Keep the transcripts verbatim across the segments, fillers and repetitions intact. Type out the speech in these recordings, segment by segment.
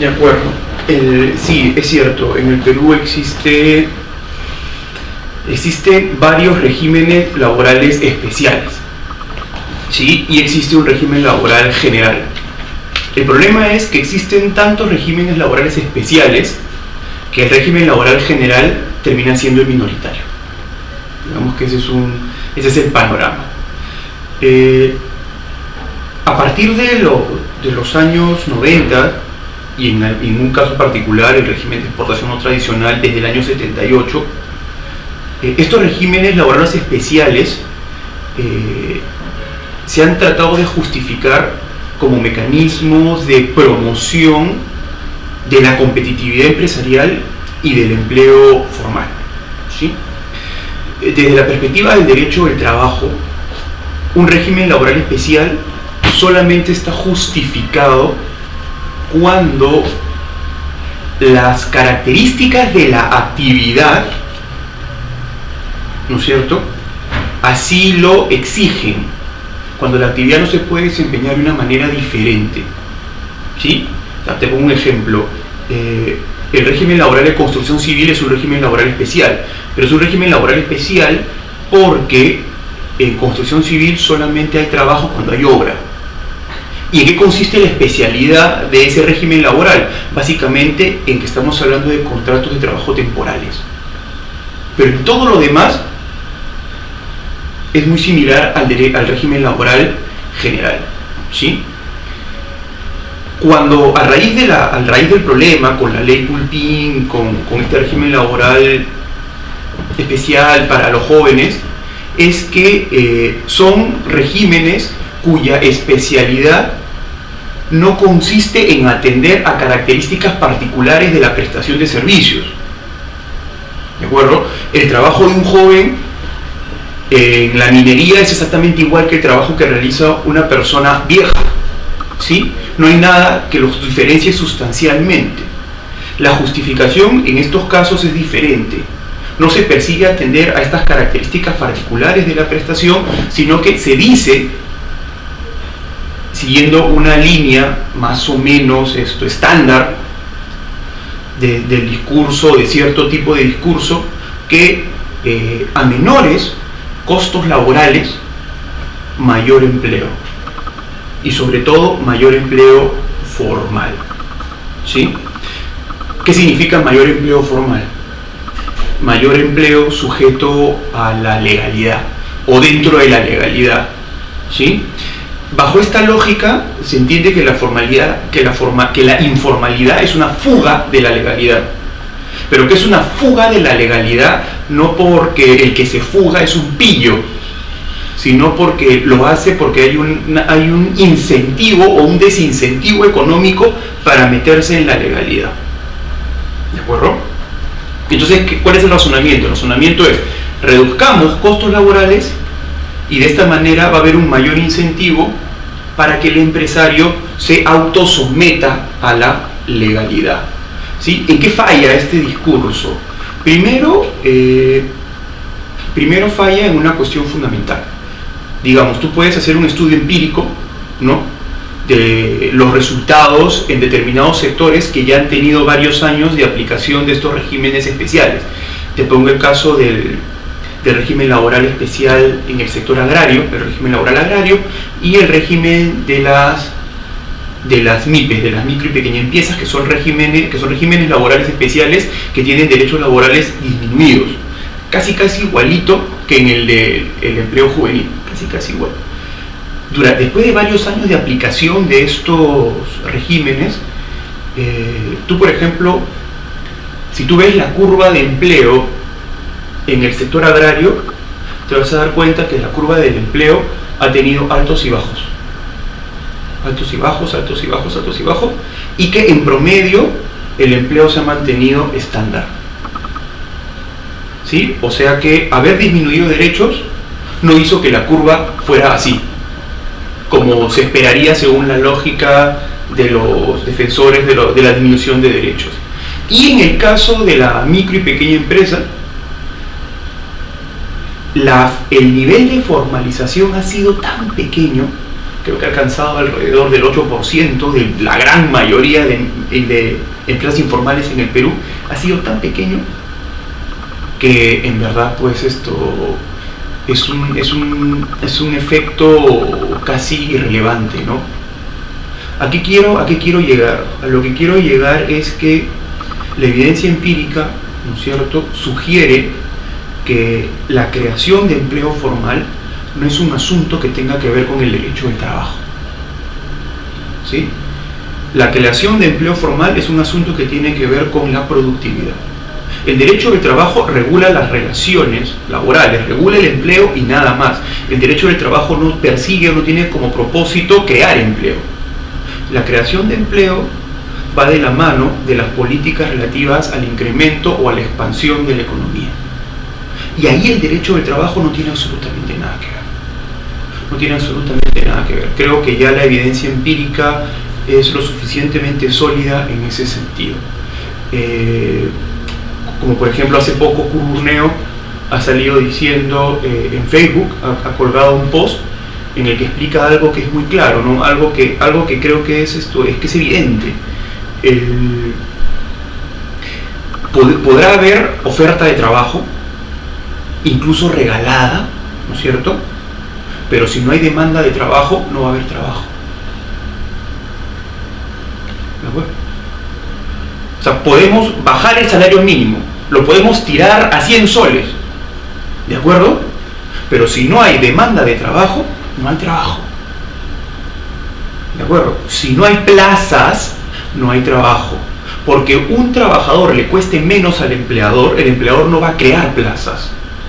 De acuerdo. El, sí, es cierto, en el Perú existe, existen varios regímenes laborales especiales, ¿sí? Y existe un régimen laboral general. El problema es que existen tantos regímenes laborales especiales que el régimen laboral general termina siendo el minoritario. Digamos que ese es, un, ese es el panorama. Eh, a partir de, lo, de los años noventa, y en, en un caso particular el régimen de exportación no tradicional desde el año setenta y ocho, eh, estos regímenes laborales especiales eh, se han tratado de justificar como mecanismos de promoción de la competitividad empresarial y del empleo formal, ¿sí? Desde la perspectiva del derecho del trabajo, un régimen laboral especial solamente está justificado cuando las características de la actividad, ¿no es cierto?, así lo exigen, cuando la actividad no se puede desempeñar de una manera diferente, ¿sí? O sea, te pongo un ejemplo. Eh, el régimen laboral de construcción civil es un régimen laboral especial, pero es un régimen laboral especial porque en construcción civil solamente hay trabajo cuando hay obra. ¿Y en qué consiste la especialidad de ese régimen laboral? Básicamente en que estamos hablando de contratos de trabajo temporales. Pero en todo lo demás es muy similar al, de, al régimen laboral general, ¿sí? Cuando a raíz, de la, a raíz del problema con la ley Pulpín, con, con este régimen laboral especial para los jóvenes, es que eh, son regímenes cuya especialidad no consiste en atender a características particulares de la prestación de servicios. ¿De acuerdo? El trabajo de un joven en la minería es exactamente igual que el trabajo que realiza una persona vieja, ¿sí? No hay nada que los diferencie sustancialmente. La justificación en estos casos es diferente. No se persigue atender a estas características particulares de la prestación, sino que se dice, siguiendo una línea más o menos esto, estándar de, del discurso, de cierto tipo de discurso, que eh, a menores costos laborales, mayor empleo, y sobre todo mayor empleo formal, ¿sí? ¿Qué significa mayor empleo formal? Mayor empleo sujeto a la legalidad o dentro de la legalidad, ¿sí? Bajo esta lógica se entiende que la formalidad, que la forma, que la informalidad es una fuga de la legalidad, pero que es una fuga de la legalidad no porque el que se fuga es un pillo, sino porque lo hace porque hay un, hay un incentivo o un desincentivo económico para meterse en la legalidad. ¿De acuerdo? Entonces, ¿cuál es el razonamiento? El razonamiento es: reduzcamos costos laborales y de esta manera va a haber un mayor incentivo para que el empresario se autosometa a la legalidad, ¿sí? ¿En qué falla este discurso? Primero, eh, primero falla en una cuestión fundamental. Digamos, tú puedes hacer un estudio empírico, ¿no?, de los resultados en determinados sectores que ya han tenido varios años de aplicación de estos regímenes especiales. Te pongo el caso del, del régimen laboral especial en el sector agrario, el régimen laboral agrario, y el régimen de las, de las M I P E S, de las micro y pequeñas empresas, que son regímenes, que son regímenes laborales especiales que tienen derechos laborales disminuidos, casi casi igualito que en el del de, empleo juvenil, casi casi igual. Durante, después de varios años de aplicación de estos regímenes, eh, tú por ejemplo, si tú ves la curva de empleo en el sector agrario, te vas a dar cuenta que la curva del empleo ha tenido altos y bajos, altos y bajos, altos y bajos, altos y bajos, y que en promedio el empleo se ha mantenido estándar, ¿sí? O sea que haber disminuido derechos no hizo que la curva fuera así, como se esperaría según la lógica de los defensores de, lo, de la disminución de derechos. Y en el caso de la micro y pequeña empresa, la, el nivel de formalización ha sido tan pequeño creo que ha alcanzado alrededor del ocho por ciento de la gran mayoría de, de empresas informales en el Perú, ha sido tan pequeño que en verdad pues esto es un, es un, es un efecto casi irrelevante, ¿no? ¿A qué quiero, a qué quiero llegar? A lo que quiero llegar es que la evidencia empírica, ¿no es cierto?, sugiere que la creación de empleo formal no es un asunto que tenga que ver con el derecho de trabajo, ¿sí? La creación de empleo formal es un asunto que tiene que ver con la productividad. El derecho del trabajo regula las relaciones laborales, regula el empleo y nada más. El derecho del trabajo no persigue o no tiene como propósito crear empleo. La creación de empleo va de la mano de las políticas relativas al incremento o a la expansión de la economía. Y ahí el derecho del trabajo no tiene absolutamente nada que ver. No tiene absolutamente nada que ver. Creo que ya la evidencia empírica es lo suficientemente sólida en ese sentido. Eh, como por ejemplo hace poco Curburneo ha salido diciendo eh, en Facebook, ha, ha colgado un post en el que explica algo que es muy claro, ¿no? Algo que, algo que creo que es esto, es que es evidente. El, pod, podrá haber oferta de trabajo, incluso regalada, ¿no es cierto? Pero si no hay demanda de trabajo, no va a haber trabajo. ¿De acuerdo? O sea, podemos bajar el salario mínimo, lo podemos tirar a cien soles, ¿de acuerdo? Pero si no hay demanda de trabajo, no hay trabajo, ¿de acuerdo? Si no hay plazas, no hay trabajo, porque un trabajador le cueste menos al empleador, el empleador no va a crear plazas,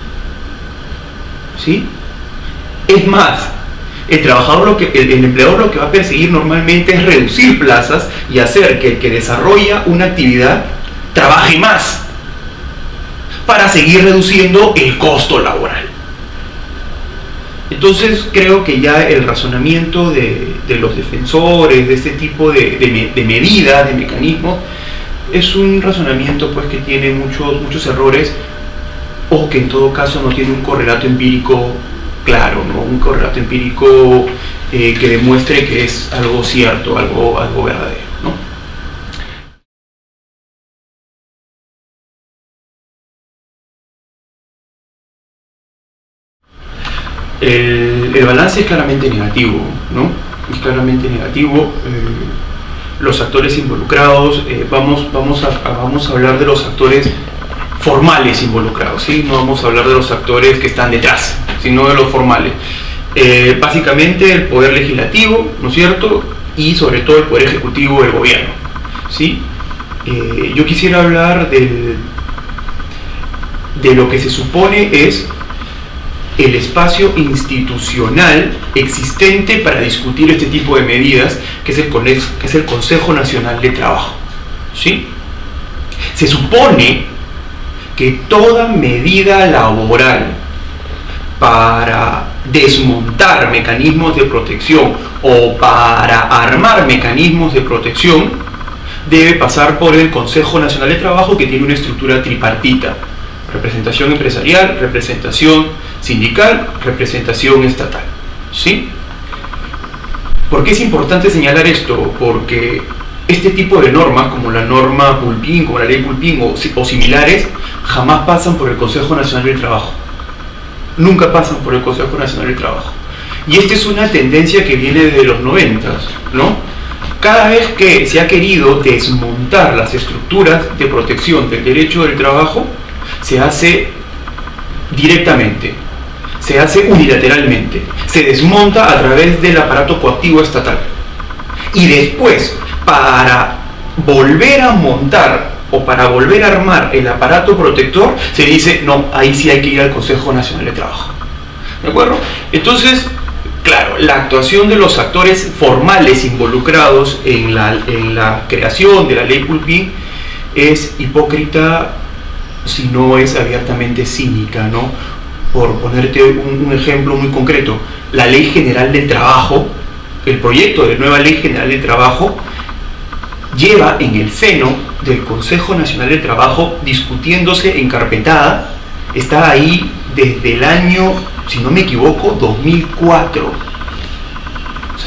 ¿sí? Es más, el trabajador, lo que, el, el empleador lo que va a perseguir normalmente es reducir plazas y hacer que el que desarrolla una actividad trabaje más para seguir reduciendo el costo laboral. Entonces creo que ya el razonamiento de, de los defensores de este tipo de, de, de medidas, de mecanismos, es un razonamiento pues que tiene muchos, muchos errores, o que en todo caso no tiene un correlato empírico claro, ¿no? Un correlato empírico eh, que demuestre que es algo cierto, algo, algo verdadero, ¿no? El, el balance es claramente negativo, ¿no? Es claramente negativo. Eh, los actores involucrados, eh, vamos, vamos, a, a, vamos a hablar de los actores formales involucrados, ¿sí? No vamos a hablar de los actores que están detrás, sino de los formales. Eh, básicamente el poder legislativo, ¿no es cierto? Y sobre todo el poder ejecutivo del gobierno, ¿sí? Eh, yo quisiera hablar del, de lo que se supone es el espacio institucional existente para discutir este tipo de medidas, que es el, que es el Consejo Nacional de Trabajo, ¿sí? Se supone que toda medida laboral para desmontar mecanismos de protección o para armar mecanismos de protección debe pasar por el Consejo Nacional de Trabajo, que tiene una estructura tripartita: representación empresarial, representación sindical, representación estatal, ¿sí? ¿Por qué es importante señalar esto? Porque este tipo de normas, como la norma Pulpín, como la ley Pulpín o, o similares, jamás pasan por el Consejo Nacional del Trabajo. Nunca pasan por el Consejo Nacional del Trabajo. Y esta es una tendencia que viene desde los noventas, ¿no? Cada vez que se ha querido desmontar las estructuras de protección del derecho del trabajo, se hace directamente, se hace unilateralmente, se desmonta a través del aparato coactivo estatal. Y después, para volver a montar o para volver a armar el aparato protector, se dice, no, ahí sí hay que ir al Consejo Nacional de Trabajo. ¿De acuerdo? Entonces, claro, la actuación de los actores formales involucrados en la, en la creación de la ley Pulpín es hipócrita, si no es abiertamente cínica, ¿no? Por ponerte un, un ejemplo muy concreto, la Ley General del Trabajo, el proyecto de nueva Ley General del Trabajo, lleva en el seno del Consejo Nacional del Trabajo discutiéndose encarpetada, está ahí desde el año, si no me equivoco, dos mil cuatro. O sea,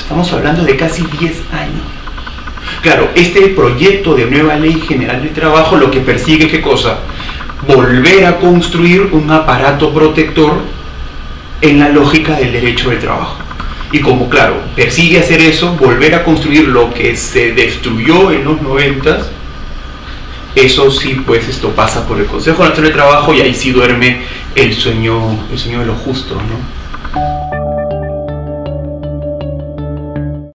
Estamos hablando de casi diez años. Claro, este proyecto de nueva Ley General de Trabajo lo que persigue, ¿qué cosa? Volver a construir un aparato protector en la lógica del derecho de trabajo. Y como, claro, persigue hacer eso, volver a construir lo que se destruyó en los noventas, eso sí, pues esto pasa por el Consejo Nacional de Trabajo y ahí sí duerme el sueño, el sueño de los justos, ¿no?